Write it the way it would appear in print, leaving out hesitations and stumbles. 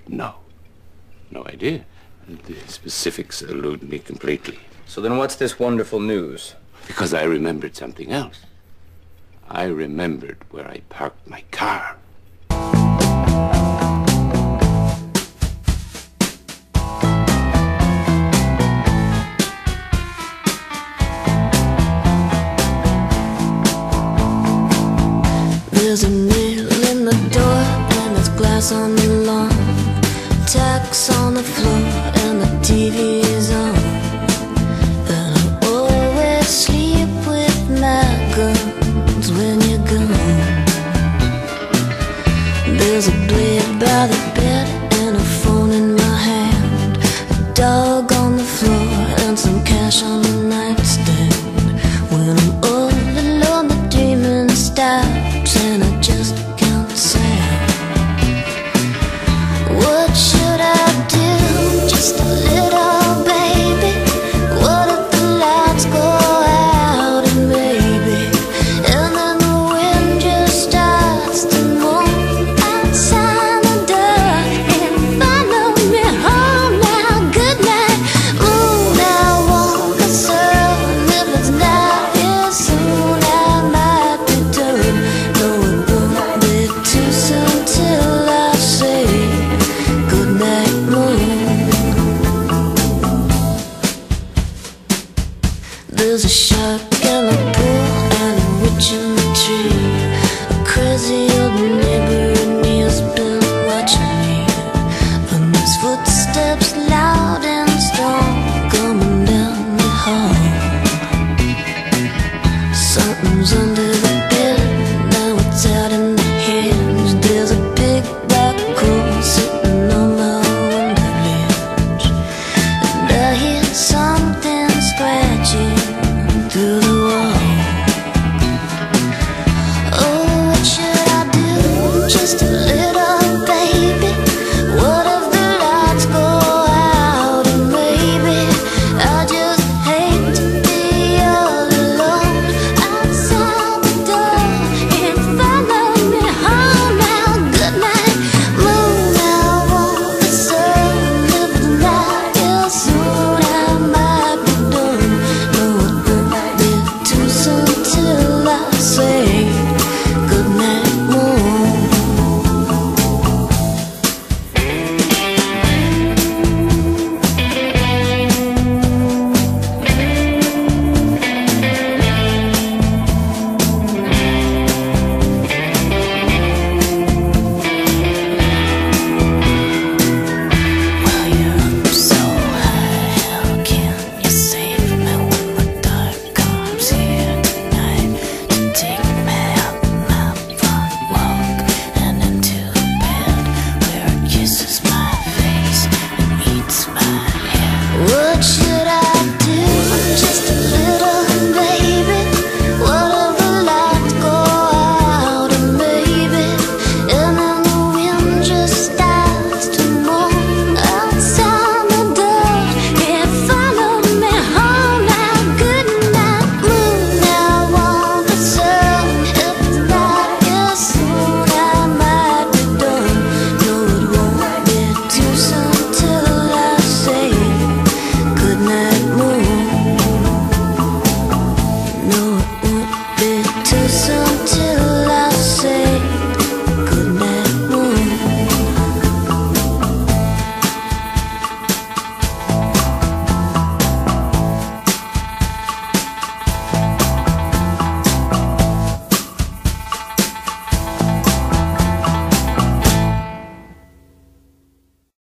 No. No idea. The specifics elude me completely. So then what's this wonderful news? Because I remembered something else. I remembered where I parked my car. There's a nail in the door and there's glass on the lawn, tacks on the floor and the TV is on. And I always sleep with my guns when you're gone. There's a blade by the bed and a phone in my hand, a dog on the floor and some cash on the nightstand.